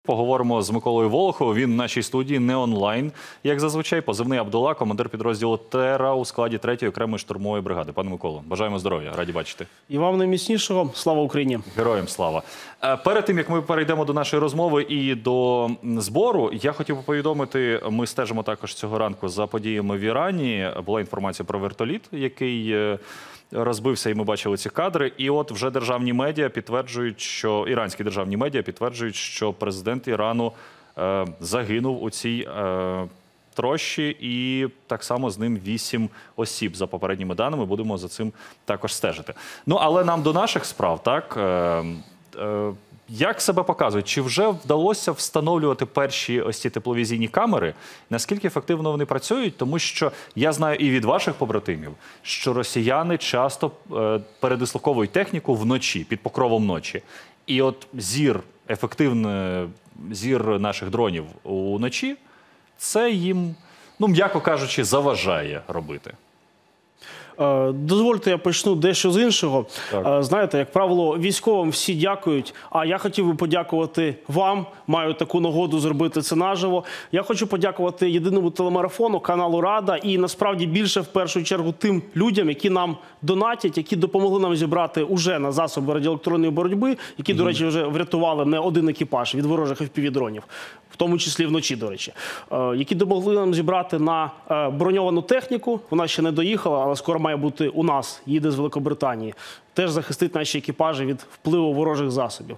Поговоримо з Миколою Волоховим. Він в нашій студії, не онлайн, як зазвичай. Позивний Абдулла, командир підрозділу «Тера» у складі 3-ї окремої штурмової бригади. Пане Миколо, бажаємо здоров'я, раді бачити. І вам найміцнішого. Слава Україні! Героям слава! Перед тим, як ми перейдемо до нашої розмови і до збору, я хотів би повідомити, ми стежимо також цього ранку за подіями в Ірані. Була інформація про вертоліт, який розбився, і ми бачили ці кадри. І от вже державні медіа підтверджують, що іранські державні медіа підтверджують, що президент Ірану загинув у цій трощі, і так само з ним 8 осіб, за попередніми даними. Будемо за цим також стежити. Ну, але нам до наших справ, так? Як себе показують? Чи вже вдалося встановлювати перші ось ці тепловізійні камери? Наскільки ефективно вони працюють? Тому що я знаю і від ваших побратимів, що росіяни часто передислоковують техніку вночі, під покровом ночі. І от ефективний зір наших дронів уночі, це їм, ну, м'яко кажучи, заважає робити. Дозвольте, я почну дещо з іншого. Знаєте, як правило, військовим всі дякують, а я хотів би подякувати вам, маю таку нагоду зробити це наживо. Я хочу подякувати єдиному телемарафону, каналу «Рада» і, насправді, більше, в першу чергу, тим людям, які нам донатять, які допомогли нам зібрати уже на засоби радіоелектронної боротьби, які, до речі, вже врятували не один екіпаж від ворожих FPV-дронів, в тому числі вночі, до речі, які допомогли нам зібрати на броньовану техніку. Вона ще не доїхала, але скоро має бути у нас, їде з Великобританії. Теж захистить наші екіпажі від впливу ворожих засобів.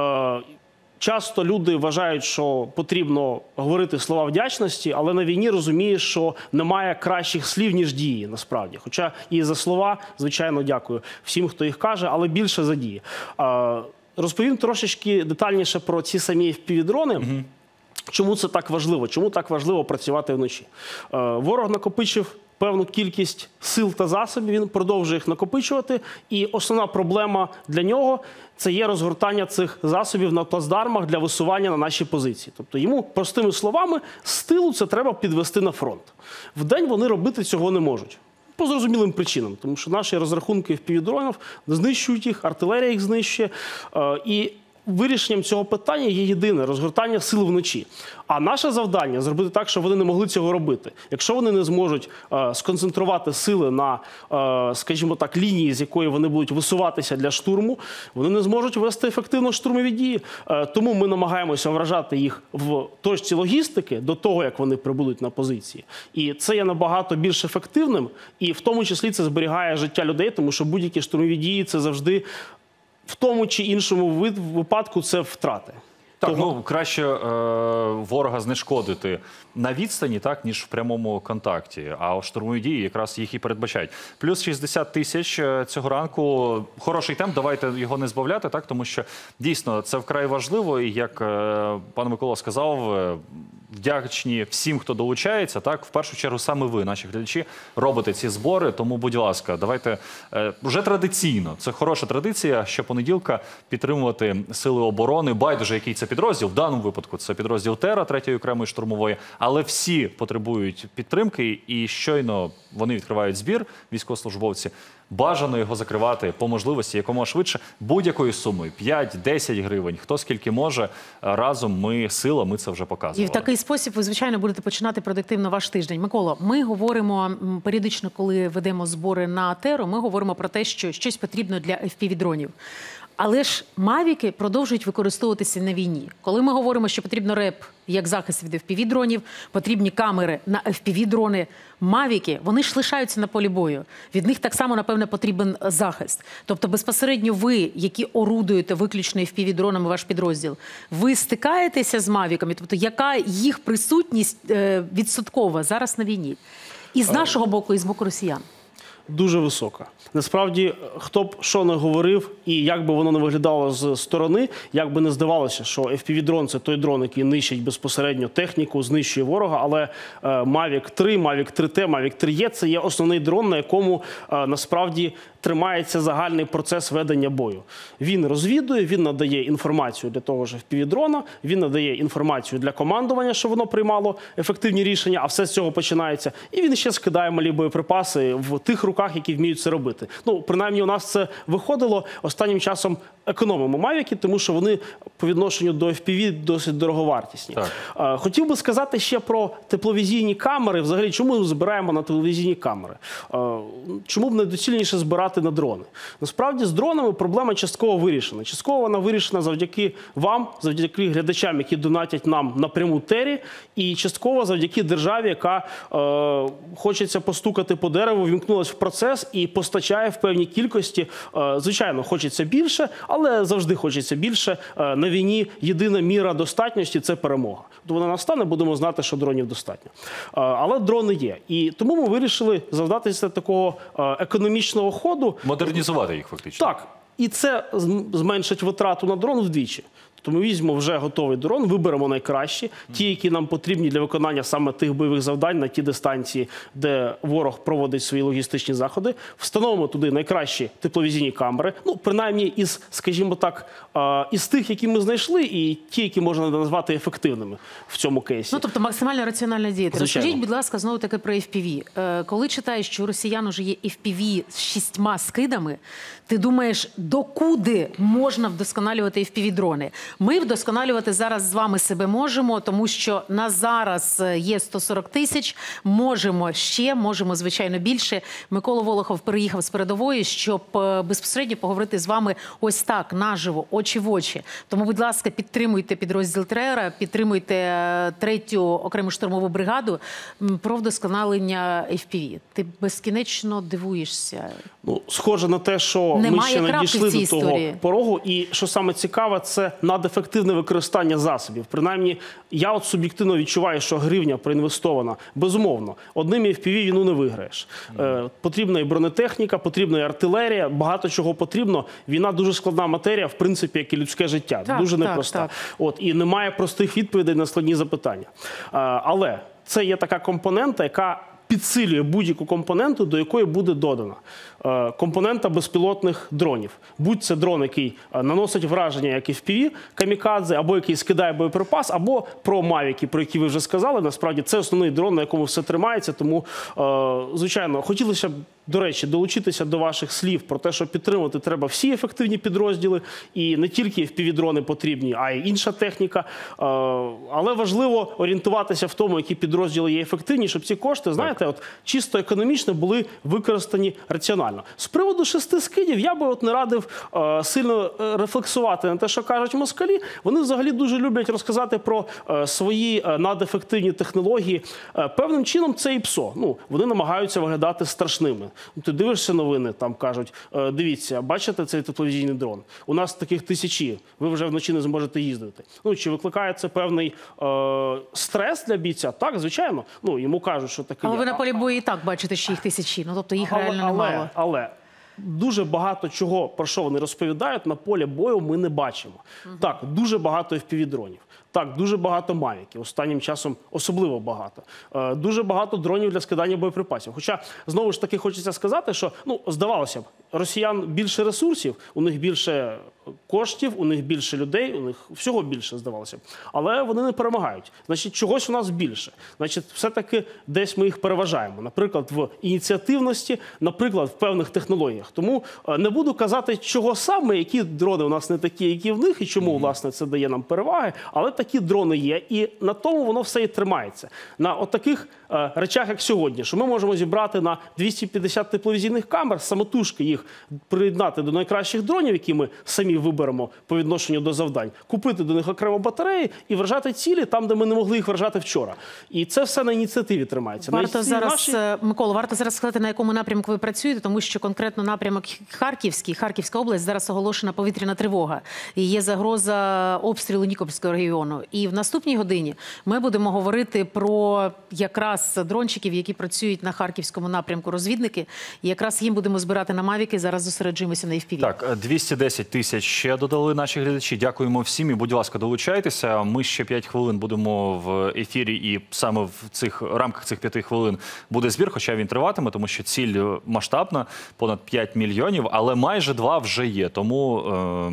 Часто люди вважають, що потрібно говорити слова вдячності, але на війні розумієш, що немає кращих слів, ніж дії, насправді. Хоча і за слова, звичайно, дякую всім, хто їх каже, але більше за дії. Розповім трошечки детальніше про ці самі FPV-дрони. Чому це так важливо? Чому так важливо працювати вночі? Ворог накопичив певну кількість сил та засобів, він продовжує їх накопичувати, і основна проблема для нього – це є розгортання цих засобів на плацдармах для висування на наші позиції. Тобто йому, простими словами, з тилу це треба підвести на фронт. Вдень вони робити цього не можуть. По зрозумілим причинам, тому що наші розрахунки FPV-дронів знищують їх, артилерія їх знищує, і вирішенням цього питання є єдине – розгортання сил вночі. А наше завдання – зробити так, щоб вони не могли цього робити. Якщо вони не зможуть сконцентрувати сили на, скажімо так, лінії, з якої вони будуть висуватися для штурму, вони не зможуть вести ефективно штурмові дії. Тому ми намагаємося вражати їх в точці логістики до того, як вони прибудуть на позиції. І це є набагато більш ефективним, і в тому числі це зберігає життя людей, тому що будь-які штурмові дії – це завжди в тому чи іншому випадку це втрати. Так, ну, краще ворога знешкодити на відстані, так, ніж в прямому контакті. А штурмові дії якраз їх і передбачають. Плюс 60 тисяч цього ранку. Хороший темп, давайте його не збавляти, так, тому що дійсно це вкрай важливо. І як пан Микола сказав, вдячні всім, хто долучається. Так, в першу чергу саме ви, наші глядачі, робите ці збори. Тому, будь ласка, давайте вже традиційно, це хороша традиція, щопонеділка підтримувати сили оборони. Байдуже, який це підрозділ. В даному випадку це підрозділ «Тера» 3-ї окремої штурмової. Але всі потребують підтримки, і щойно вони відкривають збір, військовослужбовці. Бажано його закривати по можливості якомога швидше, будь-якою сумою. 5-10 гривень, хто скільки може. Разом ми сила, ми це вже показували. І в такий спосіб ви, звичайно, будете починати продуктивно ваш тиждень. Миколо, ми говоримо періодично, коли ведемо збори на «Теру», ми говоримо про те, що щось потрібно для FPV-дронів. Але ж мавіки продовжують використовуватися на війні. Коли ми говоримо, що потрібно РЕП як захист від FPV-дронів, потрібні камери на FPV-дрони, мавіки, вони ж лишаються на полі бою. Від них так само, напевне, потрібен захист. Тобто безпосередньо ви, які орудуєте виключно FPV-дронами ваш підрозділ, ви стикаєтеся з мавіками? Тобто яка їх присутність відсоткова зараз на війні? І з нашого боку, і з боку росіян? Дуже висока. Насправді, хто б що не говорив, і як би воно не виглядало з сторони, як би не здавалося, що FPV-дрон – це той дрон, який нищить безпосередньо техніку, знищує ворога, але Mavic 3, Mavic 3T, Mavic 3E – це є основний дрон, на якому насправді тримається загальний процес ведення бою. Він розвідує, він надає інформацію для того ж FPV-дрона, він надає інформацію для командування, щоб воно приймало ефективні рішення, а все з цього починається. І він ще скидає малі боєприпаси в тих руках, які вміють це робити. Ну, принаймні у нас це виходило. Останнім часом економимо мавіки, тому що вони по відношенню до FPV досить дороговартісні. Хотів би сказати ще про тепловізійні камери. Взагалі, чому ми збираємо на тепловізійні камери? Чому б недоцільніше збирати на дрони? Насправді, з дронами проблема частково вирішена. Частково вона вирішена завдяки вам, завдяки глядачам, які донатять нам напряму тері, і частково завдяки державі, яка хочеться постукати по дереву, вімкнулась в процес і постачає в певній кількості. Звичайно, хочеться більше, але завжди хочеться більше. На війні єдина міра достатньості – це перемога. То вона настане, будемо знати, що дронів достатньо. Але дрони є. І тому ми вирішили завдатися такого економічного ходу. Модернізувати їх фактично. Так. І це зменшить витрату на дрон вдвічі. Тобто ми візьмемо вже готовий дрон, виберемо найкращі, ті, які нам потрібні для виконання саме тих бойових завдань на ті дистанції, де ворог проводить свої логістичні заходи, встановимо туди найкращі тепловізійні камери, ну, принаймні із, скажімо так, із тих, які ми знайшли, і ті, які можна назвати ефективними в цьому кейсі. Ну, тобто максимально раціонально діяти. Звичайно. Розкажіть, будь ласка, знову-таки про FPV. Коли читаєш, що у росіян уже є FPV з 6 скидами, ти думаєш, докуди можна вдосконалювати FPV-дрони? Ми вдосконалювати зараз з вами себе можемо, тому що на зараз є 140 тисяч, можемо ще, можемо, звичайно, більше. Микола Волохов переїхав з передової, щоб безпосередньо поговорити з вами ось так, наживо, очі в очі. Тому, будь ласка, підтримуйте підрозділ ТРЕРа, підтримуйте 3-ю окрему штурмову бригаду про вдосконалення FPV. Ти безкінечно дивуєшся. Ну, схоже на те, що ми ще не дійшли до того порогу. І що саме цікаве, це надефективне використання засобів. Принаймні, я от суб'єктивно відчуваю, що гривня проінвестована. Безумовно, одним FPV війну не виграєш. Потрібна і бронетехніка, потрібна і артилерія, багато чого потрібно. Війна дуже складна матерія, в принципі, як і людське життя. Так, дуже непроста. От, і немає простих відповідей на складні запитання. Але це є така компонента, яка підсилює будь-яку компоненту, до якої буде додана. Компонента безпілотних дронів. Будь це дрон, який наносить враження, як і FPV, камікадзе, або який скидає боєприпас, або про мавіки, про які ви вже сказали. Насправді, це основний дрон, на якому все тримається. Тому, звичайно, хотілося б, до речі, долучитися до ваших слів про те, що підтримувати треба всі ефективні підрозділи, і не тільки FPV-дрони потрібні, а й інша техніка. Але важливо орієнтуватися в тому, які підрозділи є ефективні, щоб ці кошти, знаєте, от чисто економічно були використані раціонально. З приводу 6 скидів я би от не радив сильно рефлексувати на те, що кажуть москалі. Вони взагалі дуже люблять розказати про свої надефективні технології. Певним чином це і ПСО. Ну, вони намагаються виглядати страшними. Ти дивишся новини, там кажуть, дивіться, бачите цей тепловізійний дрон? У нас таких тисячі, ви вже вночі не зможете їздити. Ну, чи викликає це певний стрес для бійця? Так, звичайно. Ну, йому кажуть, що таке. Але ви на полі бою і так бачите, що їх тисячі, ну, тобто їх реально немало. Але дуже багато чого, про що вони розповідають, на полі бою ми не бачимо. Так, дуже багато FPV-дронів. Так, дуже багато мавіків, останнім часом особливо багато. Дуже багато дронів для скидання боєприпасів. Хоча, знову ж таки, хочеться сказати, що, ну, здавалося б, росіян більше ресурсів, у них більше коштів, у них більше людей, у них всього більше, здавалося б. Але вони не перемагають. Значить, чогось у нас більше. Значить, все-таки десь ми їх переважаємо. Наприклад, в ініціативності, наприклад, в певних технологіях. Тому не буду казати, чого саме, які дрони у нас не такі, які в них, і чому, власне, це дає нам переваги. Але такі дрони є, і на тому воно все і тримається. На отаких речах, як сьогодні, що ми можемо зібрати на 250 тепловізійних камер, самотужки їх приєднати до найкращих дронів, які ми самі виберемо по відношенню до завдань, купити до них окремо батареї і вражати цілі там, де ми не могли їх вражати вчора. І це все на ініціативі тримається. Варто зараз, Микола, варто зараз сказати, на якому напрямку ви працюєте, тому що конкретно напрямок Харківська область, зараз оголошена повітряна тривога. І є загроза обстрілу Нікопольського регіону. телемарафону. І в наступній годині ми будемо говорити про якраз дрончиків, які працюють на Харківському напрямку, розвідники. І якраз їм будемо збирати на мавіки. Зараз зосереджуємося на FPV. Так, 210 тисяч ще додали наші глядачі. Дякуємо всім і, будь ласка, долучайтеся. Ми ще 5 хвилин будемо в ефірі і саме в рамках цих 5 хвилин буде збір, хоча він триватиме, тому що ціль масштабна, понад 5 мільйонів, але майже 2 вже є. Тому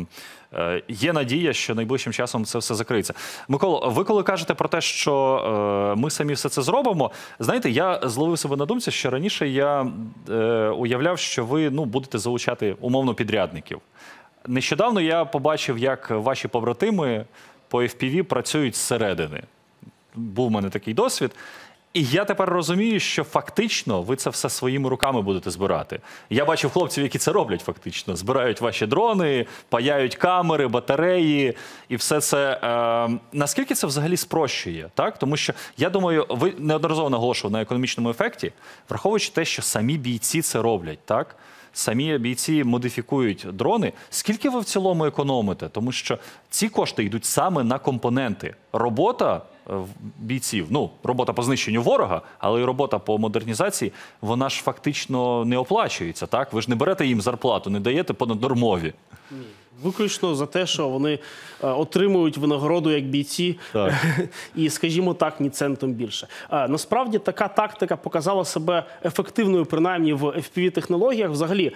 є надія, що найближчим часом це все закриється. Миколо, ви коли кажете про те, що ми самі все це зробимо, знаєте, я зловив себе на думці, що раніше я уявляв, що ви будете залучати умовно підрядників. Нещодавно я побачив, як ваші побратими по FPV працюють зсередини. Був у мене такий досвід. І я тепер розумію, що фактично ви це все своїми руками будете збирати. Я бачив хлопців, які це роблять фактично. Збирають ваші дрони, паяють камери, батареї і все це. Наскільки це взагалі спрощує? Так? Тому що, я думаю, ви неодноразово наголошували на економічному ефекті, враховуючи те, що самі бійці це роблять, так? Самі бійці модифікують дрони. Скільки ви в цілому економите? Тому що ці кошти йдуть саме на компоненти. Робота бійців, робота по знищенню ворога, але й робота по модернізації, вона ж фактично не оплачується, так? Ви ж не берете їм зарплату, не даєте понаднормові. Ні. Виключно за те, що вони отримують винагороду як бійці і, скажімо так, ні центом більше. Насправді, така тактика показала себе ефективною, принаймні в FPV-технологіях. Взагалі,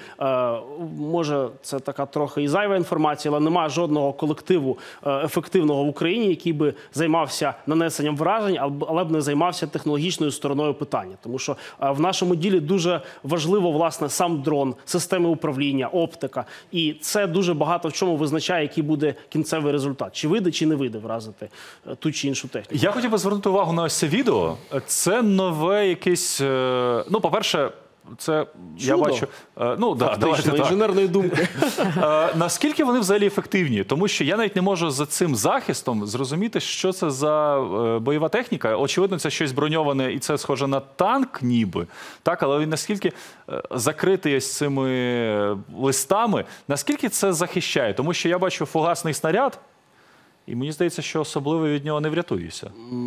може, це така трохи і зайва інформація, але немає жодного колективу ефективного в Україні, який би займався нанесенням вражень, але б не займався технологічною стороною питання. Тому що в нашому ділі дуже важливо, власне, сам дрон, системи управління, оптика. І це дуже багато в чому визначає, який буде кінцевий результат. Чи вийде, чи не вийде вразити ту чи іншу техніку. Я хотів би звернути увагу на ось це відео. Це нове якесь... по-перше, це, я бачу... давайте так. Інженерної думки. Наскільки вони взагалі ефективні? Тому що я навіть не можу за цим захистом зрозуміти, що це за бойова техніка. Очевидно, це щось броньоване, і це схоже на танк ніби. Так, але він наскільки закритий ось цими листами, наскільки це захищає? Тому що я бачу фугасний снаряд, і мені здається, що особливо від нього не врятуюся.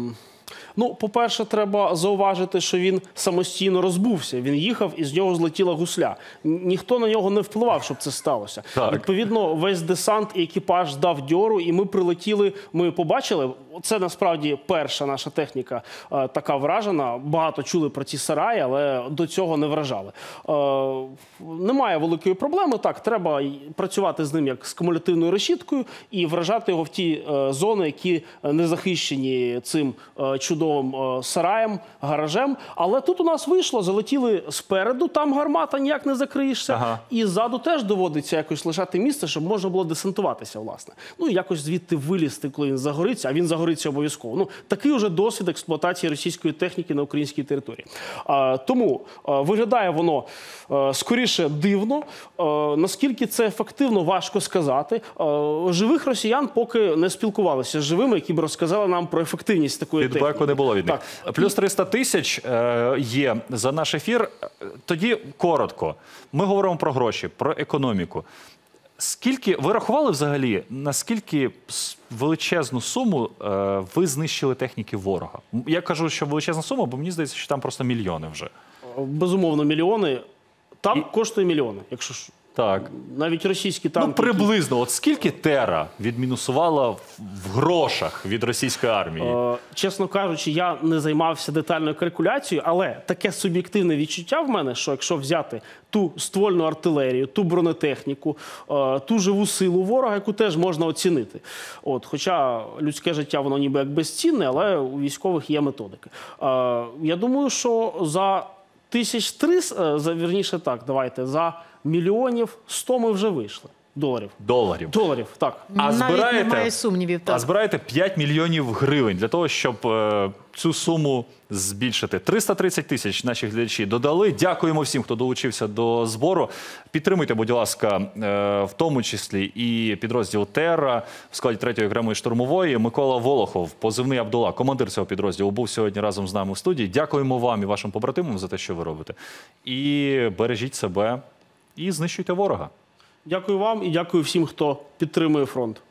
По-перше, треба зауважити, що він самостійно розбувся. Він їхав, і з нього злетіла гусля. Ніхто на нього не впливав, щоб це сталося. Так. Відповідно, весь десант і екіпаж дав дьору, і ми прилетіли, ми побачили. Це, насправді, перша наша техніка така вражена. Багато чули про ці сараї, але до цього не вражали. Немає великої проблеми. Так, треба працювати з ним як з кумулятивною решіткою і вражати його в ті зони, які не захищені цим чудовим сараєм, гаражем. Але тут у нас вийшло, залетіли спереду, там гармата, ніяк не закриєшся. І ззаду теж доводиться якось лишати місце, щоб можна було десантуватися, власне. І якось звідти вилізти, коли він загориться, а він загориться обов'язково. Такий уже досвід експлуатації російської техніки на українській території. Тому виглядає воно скоріше дивно. Наскільки це ефективно, важко сказати. Живих росіян поки не спілкувалися з живими, які б розказали нам про ефективність такої техніки. Фідбеку не було від них. Плюс 300 тисяч є за наш ефір. Тоді коротко. Ми говоримо про гроші, про економіку. Скільки, ви рахували взагалі, наскільки величезну суму ви знищили техніки ворога? Я кажу, що величезна сума, бо мені здається, що там просто мільйони вже. Безумовно, мільйони. Там коштує мільйони, якщо ж. Так. Навіть російські танки. Приблизно. От скільки Тера відмінусувала в грошах від російської армії? Чесно кажучи, я не займався детальною калькуляцією, але таке суб'єктивне відчуття в мене, що якщо взяти ту ствольну артилерію, ту бронетехніку, ту живу силу ворога, яку теж можна оцінити. Хоча людське життя, воно ніби як безцінне, але у військових є методики. Я думаю, що за 1300, вірніше так, давайте, за 1 100 000 ми вже вийшли. Доларів. Доларів, так. Навіть немає сумнівів. Так. А збираєте 5 мільйонів гривень для того, щоб цю суму збільшити. 330 тисяч наші глядачі додали. Дякуємо всім, хто долучився до збору. Підтримуйте, будь ласка, в тому числі і підрозділ «Терра» в складі 3-ї окремої штурмової. Микола Волохов, позивний Абдула, командир цього підрозділу, був сьогодні разом з нами в студії. Дякуємо вам і вашим побратимам за те, що ви робите. І бережіть себе, і знищуйте ворога. Дякую вам і дякую всім, хто підтримує фронт.